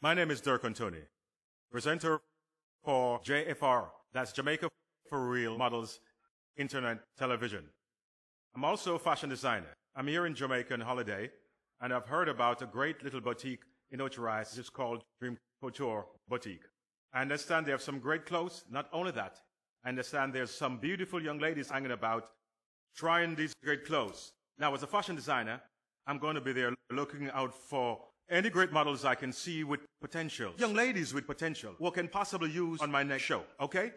My name is Dirk Antoni, presenter for JFR, that's Jamaica for Real Models Internet Television. I'm also a fashion designer. I'm here in Jamaica on holiday, and I've heard about a great little boutique in Ocho Rios. It's called Dream Couture Boutique. I understand they have some great clothes. Not only that, I understand there's some beautiful young ladies hanging about trying these great clothes. Now, as a fashion designer, I'm going to be there looking out for any great models I can see with potential. Young ladies with potential who I can possibly use on my next show, okay?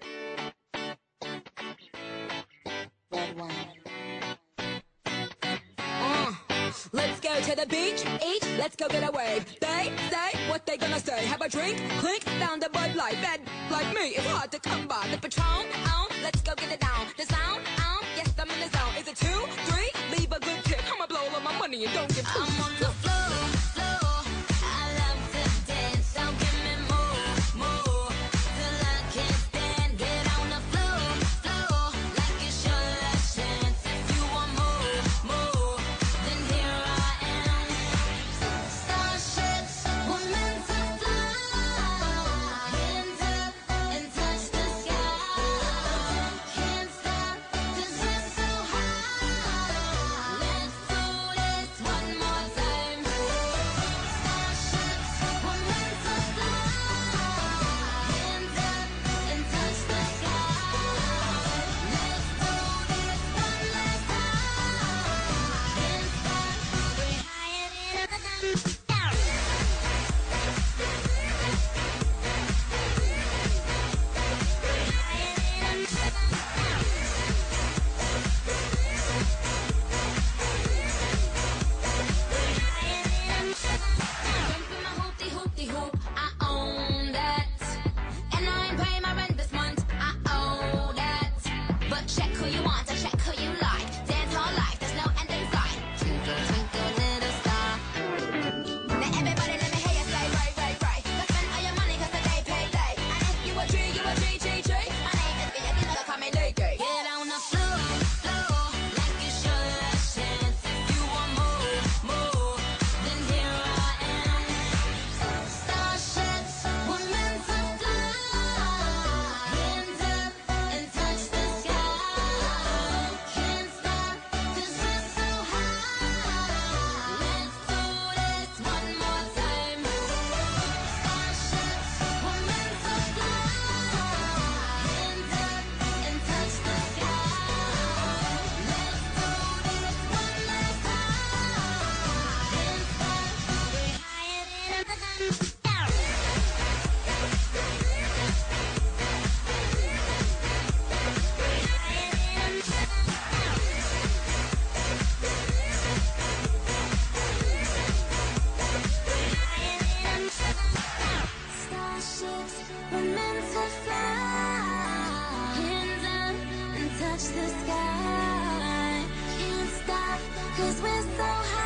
Let's go to the beach, eat, let's go get a wave. They say what they gonna say. Have a drink, clink, found a Bud Light. Bad like me, it's hard to come by. The Patron, let's go get it down. The sound, yes, I'm in the zone. Is it 2, 3? Leave a good tip. I'ma blow all my money and don't give two. I'm on the floor, floor. I love to dance, so give me more, till I can't stand. Get on the floor, floor, like it's your last chance. If you want more, then here I am. Starships were meant to fly. Hands up and touch the sky. Can't stop 'cause we're so high. Let's do this one more time. Starships were meant to fly. Hands up and touch the sky. Let's do this one last time. Can't stop, we're higher than a Jumping my hoopty-hoop, I own that. And I ain't paying my rent this month, I owe that. But check who you want, and check who you like. Dance all life, there's no end in sight. Twinkle, twinkle, little star. Now everybody let me hear you say, right, right, right. Let's spend all your money 'cause today payday. And if you a G, you a G, G, G. My name is Bia, you call me Lady. Get on the floor, floor, like it's your last chance. If you want more, then here I am. Starships were meant to fly. Hands up and touch the sky. Can't stop 'cause we're so high. Let's do this one more time. Starships were meant to fly. Hands up and touch the sky. Let's do this one last time. Can't stop, we're higher than a Starships were meant to fly. Hands up and touch the sky. Can't stop 'cause we're so high.